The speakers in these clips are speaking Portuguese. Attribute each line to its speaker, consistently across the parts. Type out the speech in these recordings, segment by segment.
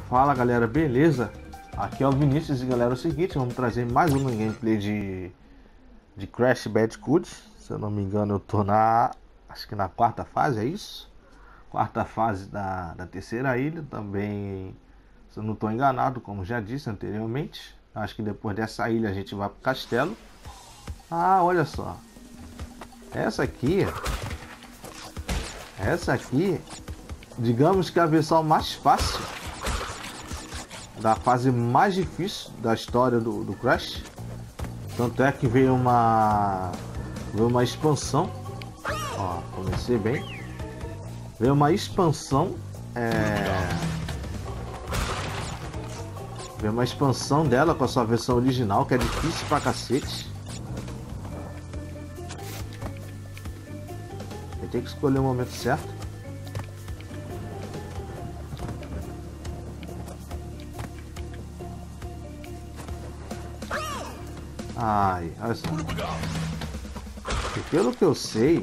Speaker 1: Fala galera, beleza? Aqui é o Vinícius e galera, é o seguinte, vamos trazer mais uma gameplay de Crash Bandicoot. Se eu não me engano eu tô acho que na quarta fase, é isso? Quarta fase da terceira ilha, também, se eu não estou enganado, como já disse anteriormente. Acho que depois dessa ilha a gente vai pro castelo. Ah, olha só. Essa aqui, digamos que é a versão mais fácil da fase mais difícil da história do Crash. Tanto é que veio uma expansão. Ó, comecei bem. Veio uma expansão. Veio uma expansão dela com a sua versão original, que é difícil pra cacete. Eu tenho que escolher o momento certo. Ai, olha só. E pelo que eu sei,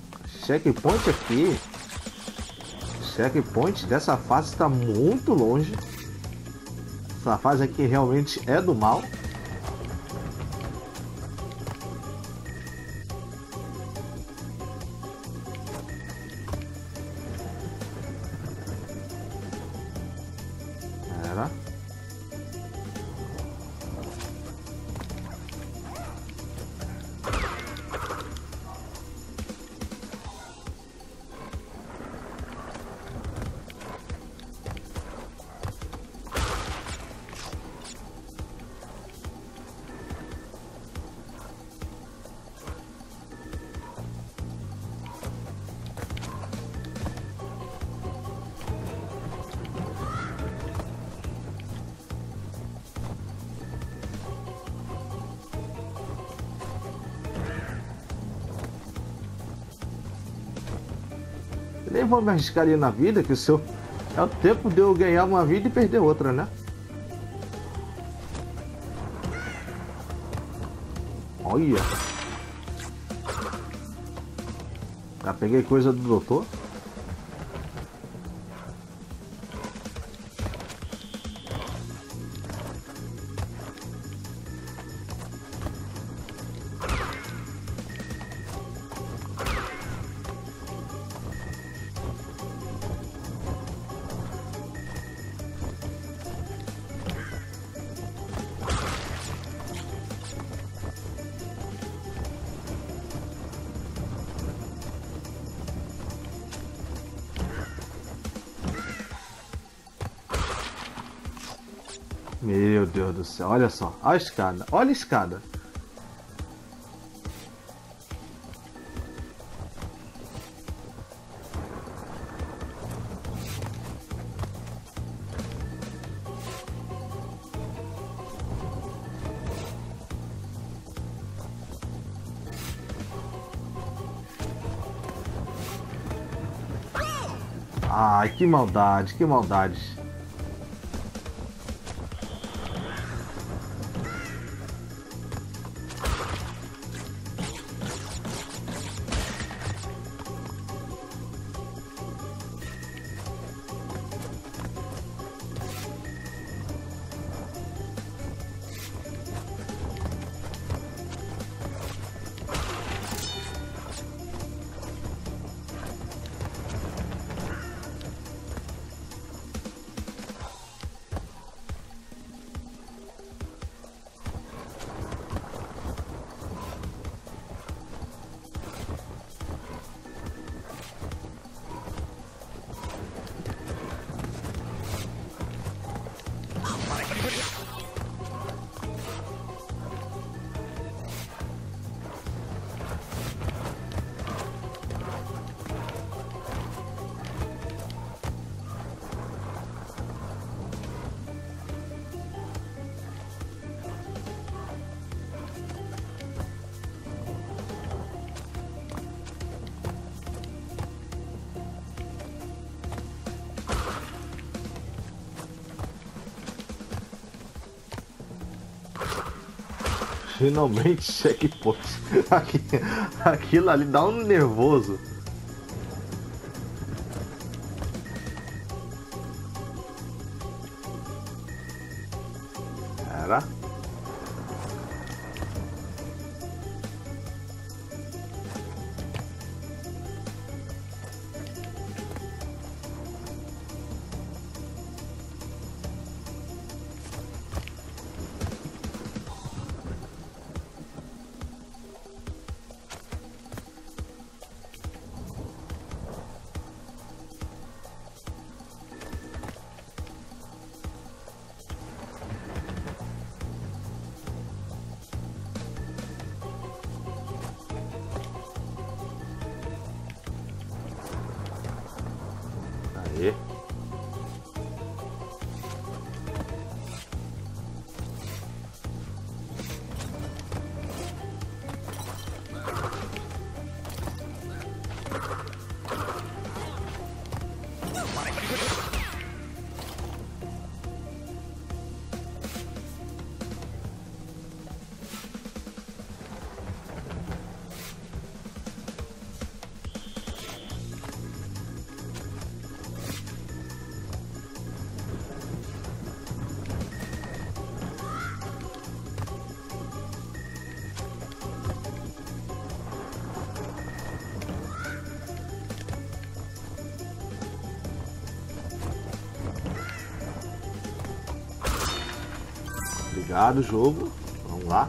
Speaker 1: checkpoint dessa fase está muito longe. Essa fase aqui realmente é do mal. Era. Nem vou me arriscar ali na vida, que é o tempo de eu ganhar uma vida e perder outra, né? Olha! Já peguei coisa do doutor. Meu Deus do céu, olha só, olha a escada, olha a escada. Ai, que maldade, que maldade. Finalmente checkpoint. Aquilo ali dá um nervoso. Era. Aí. Obrigado, jogo. Vamos lá.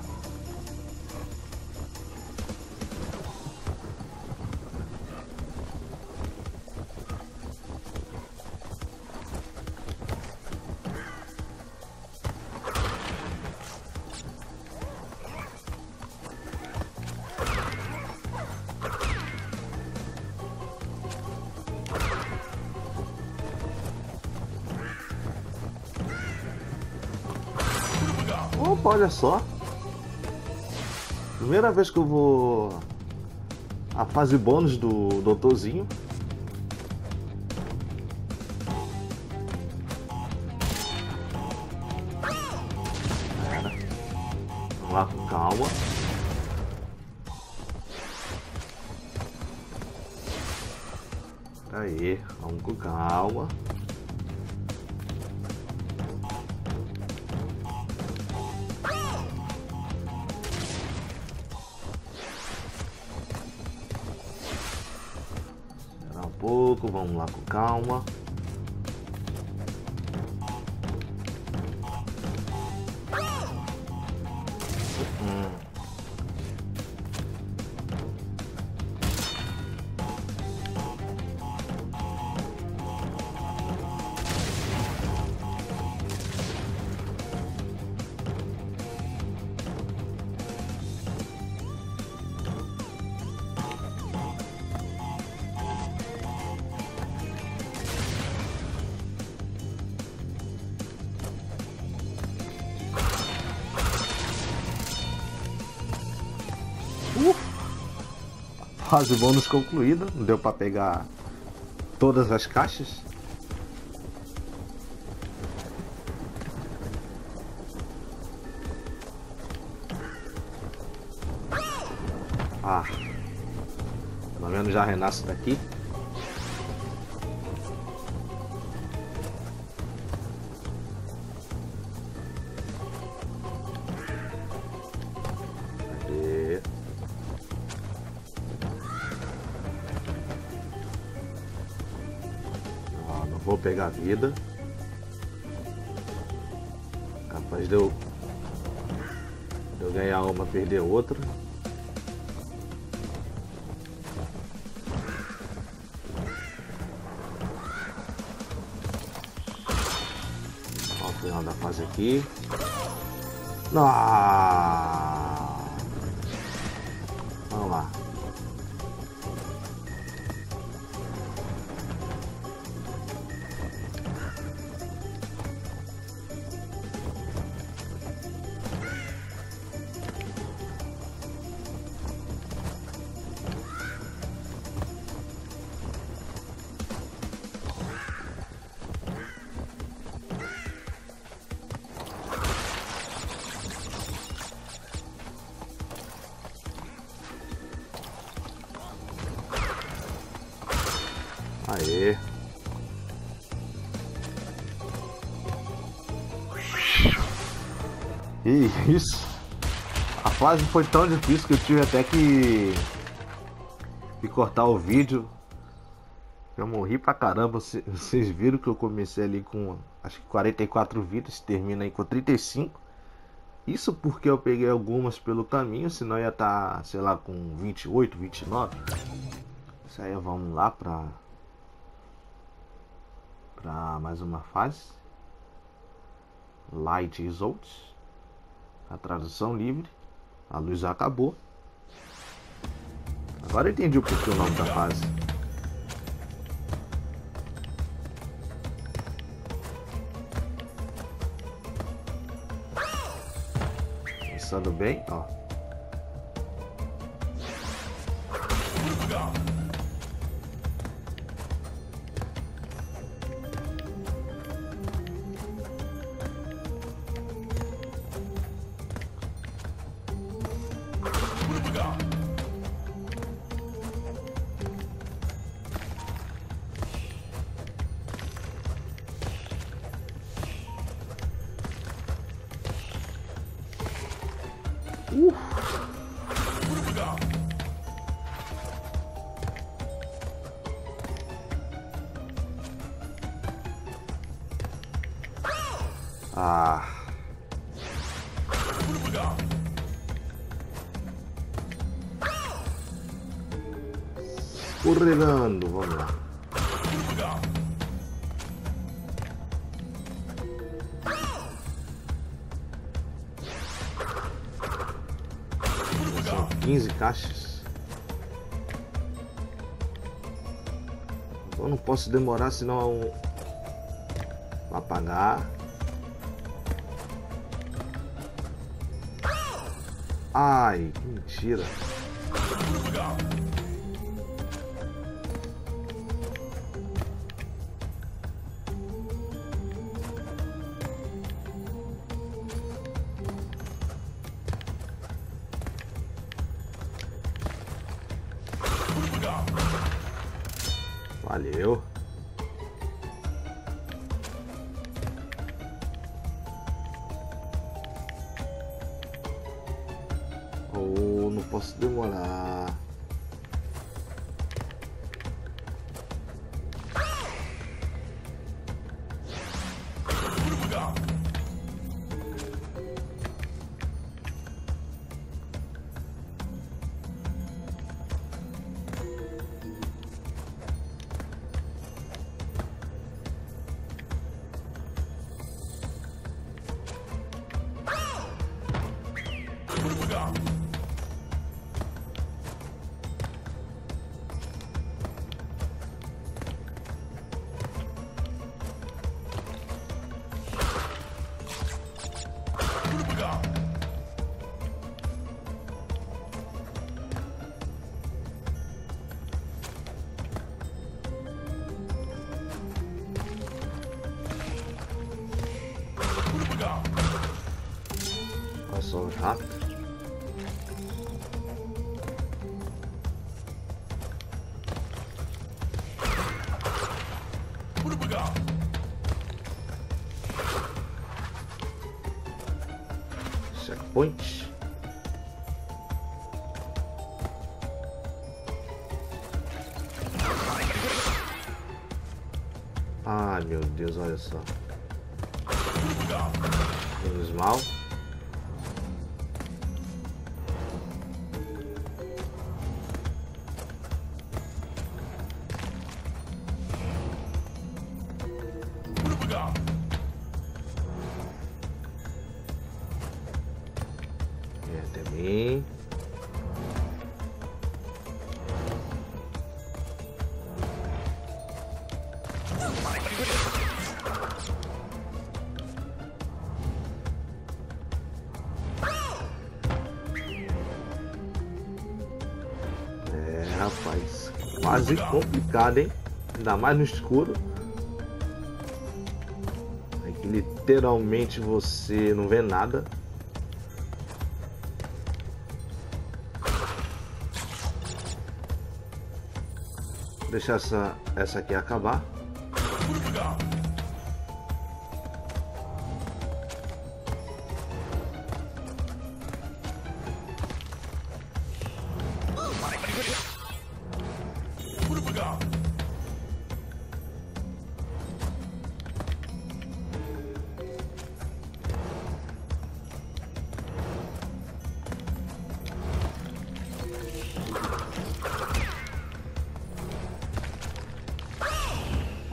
Speaker 1: Opa, olha só. Primeira vez que eu vou a fase bônus do doutorzinho. Vamos lá com calma. Aí, vamos com calma. Pouco, vamos lá com calma. Fase bônus concluída, não deu para pegar todas as caixas. Ah, pelo menos já renasce daqui. Cadê? Não vou pegar vida. Capaz de eu ganhar uma, perder outra. Ó, o final da fase aqui. Ah! Vamos lá. Aê. E isso. A fase foi tão difícil que eu tive até que cortar o vídeo. Eu morri pra caramba. Vocês viram que eu comecei ali com acho que 44 vidas, termina aí com 35. Isso porque eu peguei algumas pelo caminho, senão ia estar, sei lá, com 28, 29. Isso aí, vamos lá pra mais uma fase. Light is out. A tradução livre. A luz já acabou. Agora eu entendi o porquê o nome da fase. Começando bem, ó. Ah. Escorregando, vamos lá. São 15 caixas. Eu não posso demorar, senão vai apagar. Ai, que mentira. Valeu. Oh, não posso demorar. Passou rápido. Checkpoint. Ai meu Deus, olha só. Menos mal. Também. Rapaz, quase complicado, hein? Ainda mais no escuro. É que literalmente você não vê nada. Vou deixar essa aqui acabar.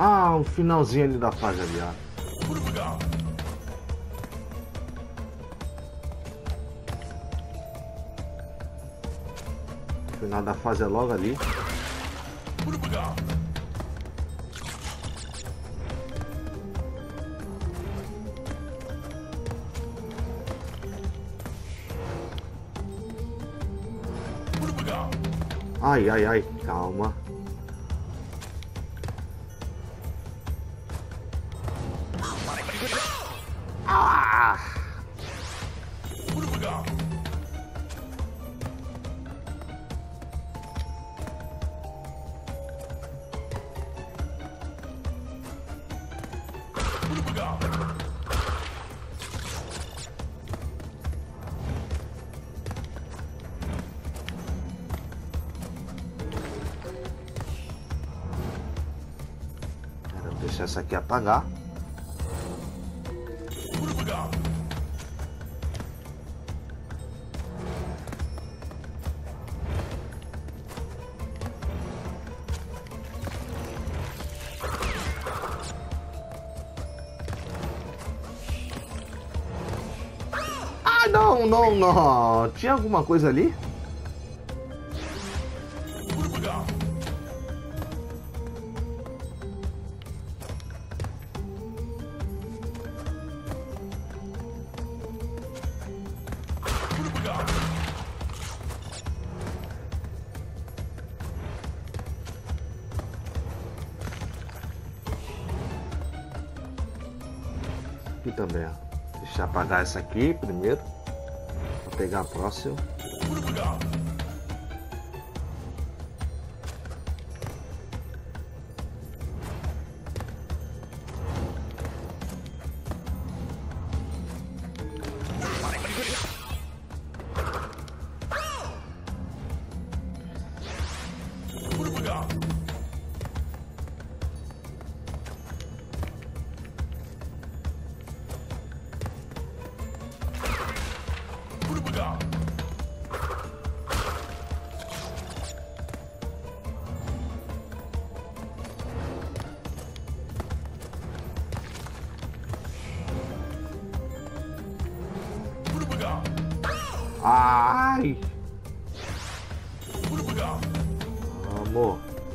Speaker 1: Ah, o finalzinho ali da fase ali, ó. O final da fase é logo ali. Ai, ai, ai, calma. Ah! Quero deixar essa aqui apagar. Ah, não, não, não. Tinha alguma coisa ali? Aqui também, ó. Deixa eu apagar essa aqui primeiro. Vou pegar a próxima. Ai! Amor.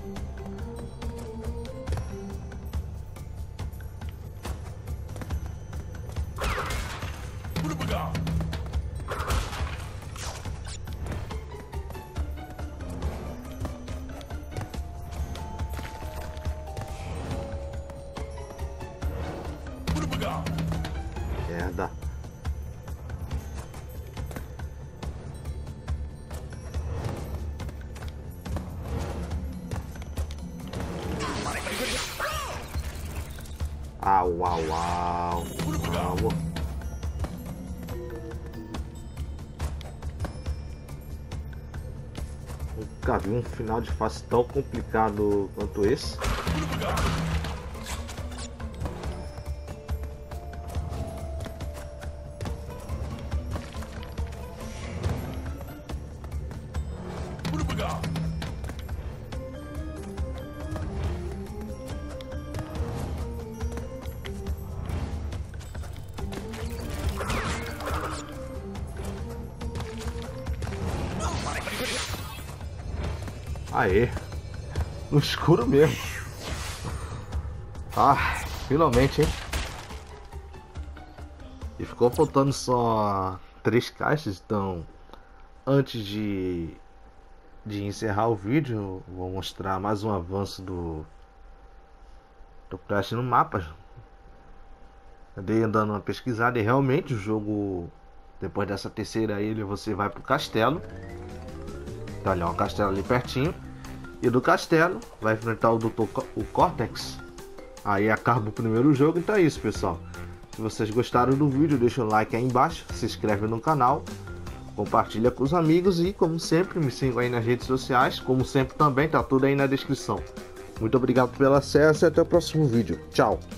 Speaker 1: Merda. Au, au, au. Vamos. Nunca vi um final de fase tão complicado quanto esse. Aê, no escuro mesmo. Ah, finalmente, hein? E ficou faltando só 3 caixas, então antes de encerrar o vídeo, vou mostrar mais um avanço do Crash no mapa. Andei andando uma pesquisada e realmente o jogo, depois dessa terceira ilha, você vai pro castelo. Tá ali, ó, um castelo ali pertinho. E do castelo vai enfrentar o Cortex. Aí acaba o primeiro jogo. Então é isso, pessoal. Se vocês gostaram do vídeo, deixa o like aí embaixo, se inscreve no canal, compartilha com os amigos e, como sempre, me sigam aí nas redes sociais. Como sempre também, tá tudo aí na descrição. Muito obrigado pelo acesso e até o próximo vídeo. Tchau!